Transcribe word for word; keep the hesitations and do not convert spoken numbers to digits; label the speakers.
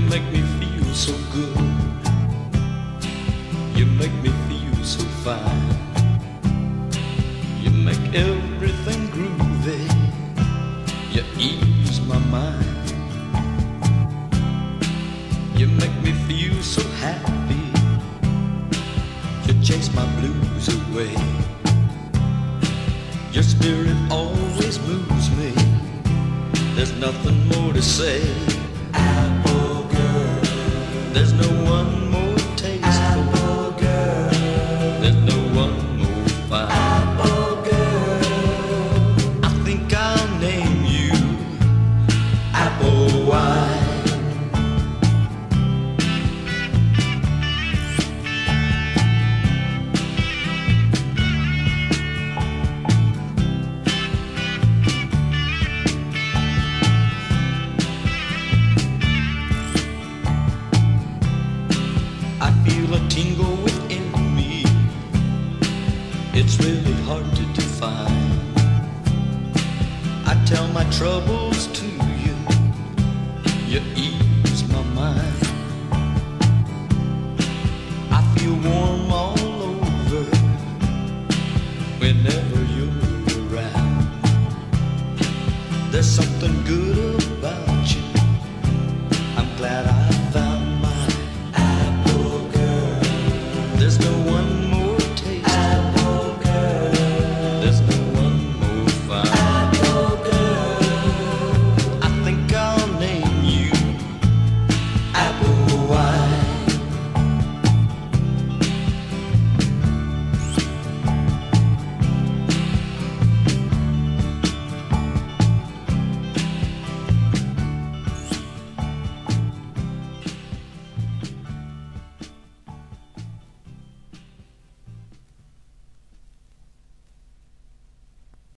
Speaker 1: make me feel so good. You make me feel so fine. You make everything groovy. You ease my mind. You make me feel so happy. You chase my blues away. Your spirit always moves me. There's nothing more to say. Apple girl, there's no one more tasteful. Apple girl, there's no one more fine. Apple girl, I think I'll name you Apple Wine. I feel a tingle within me. It's really hard to define. I tell my troubles to you. You ease my mind. I feel warm all over whenever you're around. There's something good about you. I'm glad I